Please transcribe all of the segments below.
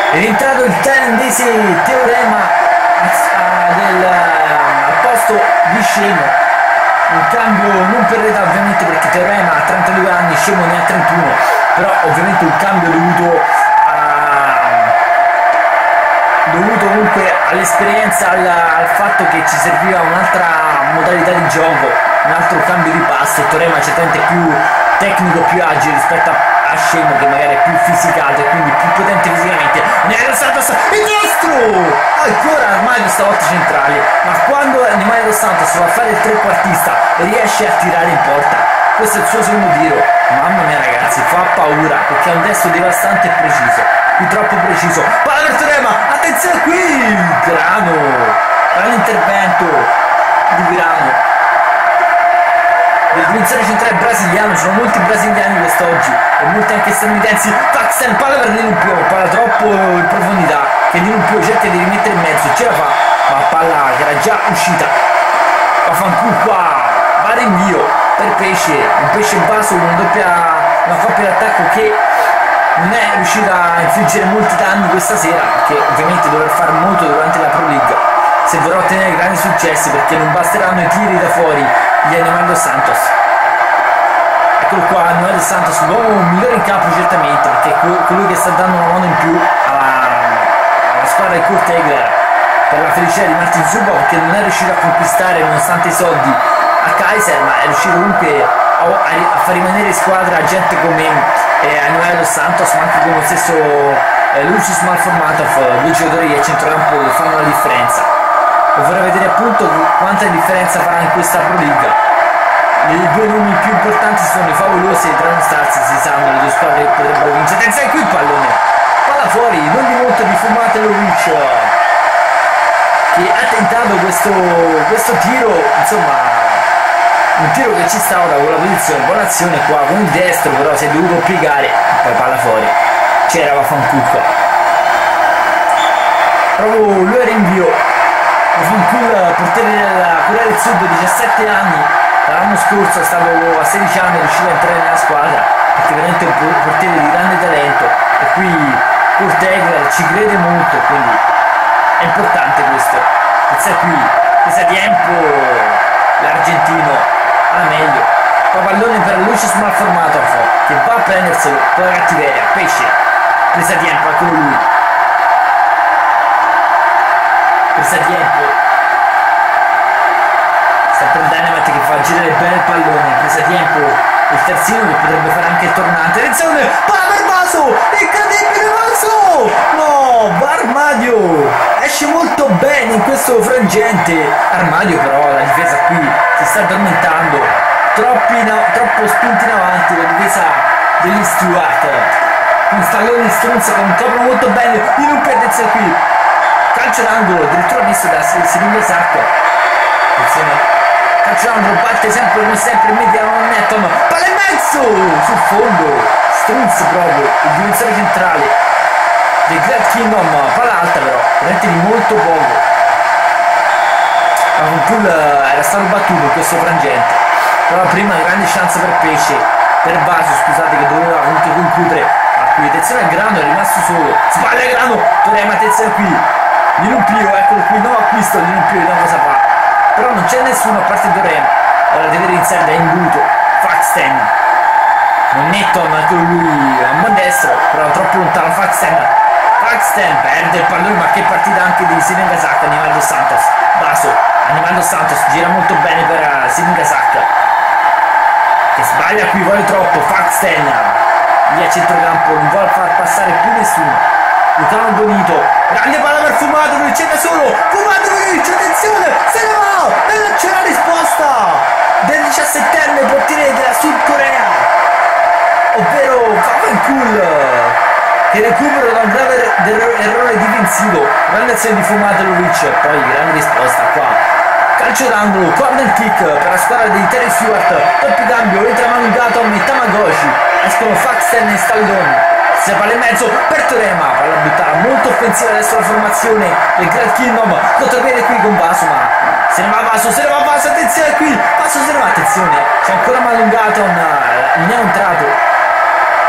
È entrato il thailandese Teorema al posto di Scemo, un cambio non per età ovviamente, perché Teorema ha 32 anni, Scemo ne ha 31, però ovviamente un cambio dovuto comunque all'esperienza, al fatto che ci serviva un'altra modalità di gioco, un altro cambio di passo. Teorema certamente più tecnico, più agile rispetto a Scemo, che magari è più fisicato e quindi più potente fisicamente. Nero Santos, il destro! Ancora Armadio stavolta centrale, ma quando Neymar dos Santos va a fare il trequartista e riesce a tirare in porta, questo è il suo secondo tiro, mamma mia ragazzi, fa paura perché è un destro devastante e preciso, più troppo preciso. Palla per Teorema, attenzione qui, Grano, grande intervento di Grano, del difensore centrale brasiliano. Sono molti brasiliani quest'oggi e molti anche statunitensi. Paxton, palla per Di Lumpio, palla troppo in profondità che Di Lumpio cerca di rimettere in mezzo, ce la fa, ma palla che era già uscita. Vaffanculo qua, va rinvio per Pesce, un Pesce basso con una coppia d'attacco che non è riuscita a infliggere molti danni questa sera, perché ovviamente dovrà fare molto durante la Pro League se vorrà ottenere grandi successi, perché non basteranno i tiri da fuori di Neymar dos Santos. Eccolo qua, Neymar dos Santos, l'uomo migliore in campo certamente, perché è colui che sta dando una mano in più alla squadra di Kurt Egler, per la felicità di Martin Zuboff, che non è riuscito a conquistare nonostante i soldi a Kaiser, ma è riuscito comunque a far rimanere in squadra gente come Neymar dos Santos, ma anche come lo stesso Lucius Malformatov, due giocatori che a centrocampo fanno la differenza. E vorrei vedere appunto quanta differenza farà in questa Pro League. I due nomi più importanti sono i favolosi e i Dragon Stars, si sanno le due squadre che potrebbero vincere. Attenzione qui il pallone, palla fuori, non di molto di Fumatolovic, che ha tentato questo tiro, insomma un tiro che ci sta ora con la posizione, buona azione qua con il destro, però si è dovuto piegare e poi palla fuori, c'era Vaffanculo, proprio lui era invio. Vaffanculo, portiere della Corea del Sud, 17 anni, l'anno scorso è stato a 16 anni riuscito a entrare nella squadra, perché veramente è un portiere di grande talento e qui Kurt Egler ci crede molto, quindi è importante questo. Pensa qui, pensa tempo l'argentino alla meglio. Poi pallone per Lucius Malformatov che va a prenderselo con la cattiveria. Pesce, presa tempo, eccolo lui. Presa tempo. Sempre il Dynamite che fa girare bene il pallone, presa tempo il terzino che potrebbe fare anche il tornante. Attenzione, palla per Vaso, incredibile Vaso! No, Armadio esce molto bene in questo frangente. Armadio però la difesa qui si sta addormentando, troppo spinti in avanti la difesa degli Stewart, un stallone strunza che non copre molto bene, di non perdersi qui. Calcio d'angolo, addirittura visto da Siringa Sacco. Attenzione. Calcio d'angolo, batte sempre come sempre in media non Netton, palla in mezzo sul fondo, strunz proprio il difensore centrale del Grand Kingdom, palla alta però veramente di molto poco. Vaffanculo era stato battuto in questo frangente, però prima grande chance per Pesce, per Vaso scusate, che doveva comunque concludere a qui. Attenzione a Grano, è rimasto solo, sbaglia Grano, Teorema, attenzione qui Di Lumpio, eccolo qui, nuovo acquisto Di Lumpio, vediamo cosa fa, però non c'è nessuno a parte Teorema. Ora deve iniziare da imbuto Faxten, non Netton, anche lui a mano destro, però troppo lontano Faxten perde il pallone, ma che partita anche di Siringasak. Neymar dos Santos, Vaso, Neymar dos Santos gira molto bene per Siringasak che sbaglia qui, vuole troppo Faxten lì a centrocampo, non vuole far passare più nessuno. Lucano Bonito, grande palla per Fumatolovic, c'è da solo Fumatolovic, attenzione, se ne va e non c'è la risposta del 17enne portiere della Sud Corea, ovvero Vaffanculo, che recupero da un grave errore difensivo. Grande azione di Fumatolovic, poi grande risposta qua. Calcio d'angolo, corner kick per la squadra di Terry Stewart, doppio cambio, entra Mangatom e Tamagotchi, escono Faxten e Stallone. Si palla in mezzo per Teorema, palla buttata molto offensiva adesso la formazione del Grand Kingdom, contropiede qui con Vaso, ma se ne va Vaso, attenzione qui, Vaso se ne va, attenzione, c'è ancora Malungaton, non è entrato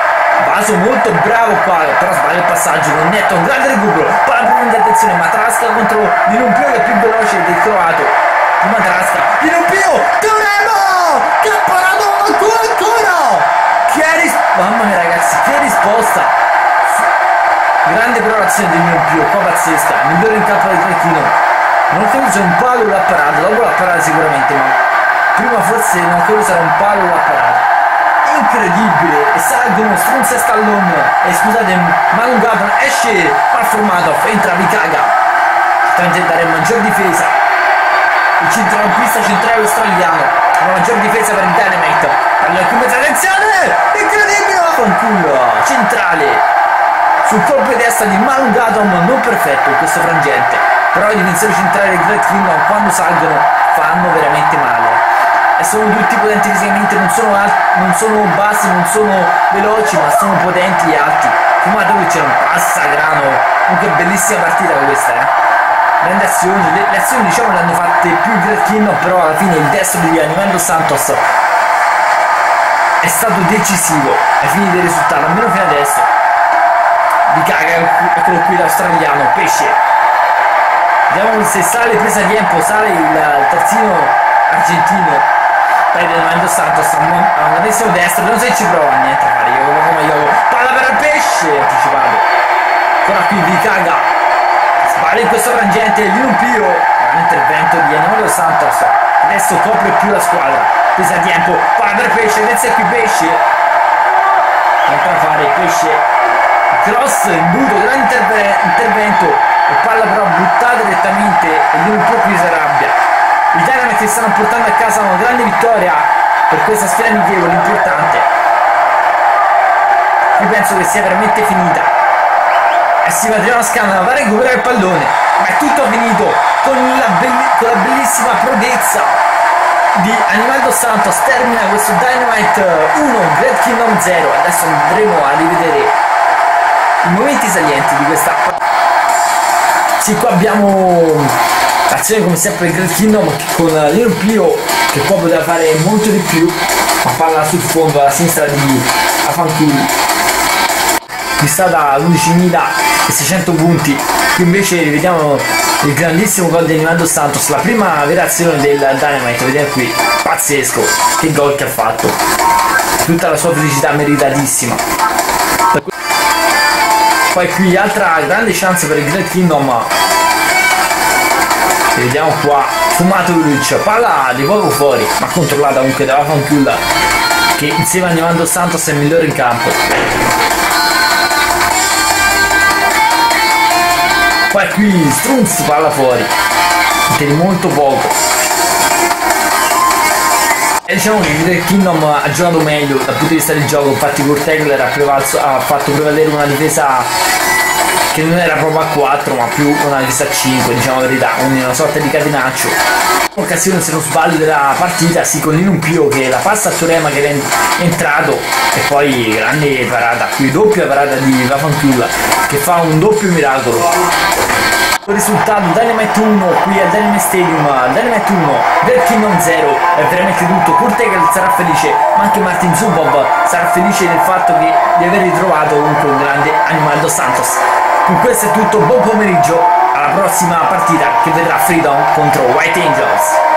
Paso molto bravo qua, però sbaglia il passaggio, non netto, un grande recupero, palla prima di attenzione, Matrasca contro Linumpio che è più veloce del croato. Matrasca, Linumpio, Teorema! Che ha parato ancora! Mamma mia ragazzi, che risposta! Grande però l'azione del Linumpio, qua pazzesca, migliore in campo del Trentino. Non credo sia un palo l'ha parato, dopo l'ha parato sicuramente, ma prima forse non credo sarà un palo l'ha parato. Incredibile, e salgono Strunz e Stallone, e scusate, Malungapon esce Malformatov, entra Vikaga, tenta di dare maggior difesa, il centrocampista centrale australiano, una maggior difesa per il Dynamite, parla qui mezza attenzione, incredibile, fanculo, centrale, sul colpo di testa di Malungatom, non perfetto in questo frangente, però i difensori centrali del Great Kingdom quando salgono fanno veramente male. E sono tutti potenti fisicamente, non sono bassi, non sono veloci, ma sono potenti e alti. Fumatovic è un passagrano, comunque bellissima partita questa, grandi azioni, le azioni diciamo le hanno fatte più il Great Kingdom, però alla fine il destro di Animando Santos è stato decisivo ai fini del risultato, almeno fino adesso. Vikaga, eccolo qui l'australiano, pesce. Vediamo se sale presa di tempo, sale il terzino argentino. Perde Animando Santos a un grandissimo destro, non se ci prova niente a fare, palla per il pesce, anticipato. Ancora qui Vikaga, sbaglia in questo frangente, Linumpio, un intervento di Animando Santos, adesso copre più la squadra, presa a tempo, palla per pesce, adesso qui pesce, tenta a fare pesce, cross, imbuto, grande intervento, e palla però buttata direttamente e Linumpio qui si arrabbia. I Dynamite stanno portando a casa una grande vittoria per questa sfida amichevole importante. Io penso che sia veramente finita. E si va a Scandalo, va a recuperare il pallone, ma è tutto finito con la bellissima prodezza di Animaldo Santos. Termina questo Dynamite 1, Great Kingdom 0. Adesso andremo a rivedere i momenti salienti di questa. Sì, qua abbiamo azione come sempre il Great Kingdom con Linumpio che qua poteva fare molto di più, ma palla sul fondo alla sinistra di Afankulu, fissata a 11.600 punti. Qui invece rivediamo il grandissimo gol di Animando Santos, la prima vera azione del Dynamite, vediamo qui, pazzesco, che gol che ha fatto, tutta la sua felicità meritatissima. Poi qui altra grande chance per il Great Kingdom. Vediamo qua, Fumatovic, palla di poco fuori, ma controllata comunque dalla Fanculla, che insieme a Animando Santos è il migliore in campo. Poi qui Strunz, palla fuori, di molto poco. E diciamo che il Great Kingdom ha giocato meglio dal punto di vista del gioco, infatti Kurt Hegler ha fatto prevalere una difesa che non era proprio a 4 ma più una difesa a 5, diciamo la verità, quindi una sorta di catenaccio. Occasione se non sbaglio della partita, sì, con Linumpio che la passa a Teorema che è entrato, e poi grande parata, qui doppia parata di Vafanculla che fa un doppio miracolo. Il risultato Dynamite 1 qui al Dynamite Stadium, Dynamite 1, Great Kingdom 0, è veramente tutto. Kurt Hegel sarà felice, ma anche Martin Zubov sarà felice del fatto di aver ritrovato comunque un grande Animaldo Santos. Con questo è tutto, buon pomeriggio, alla prossima partita che vedrà Freedom contro White Angels.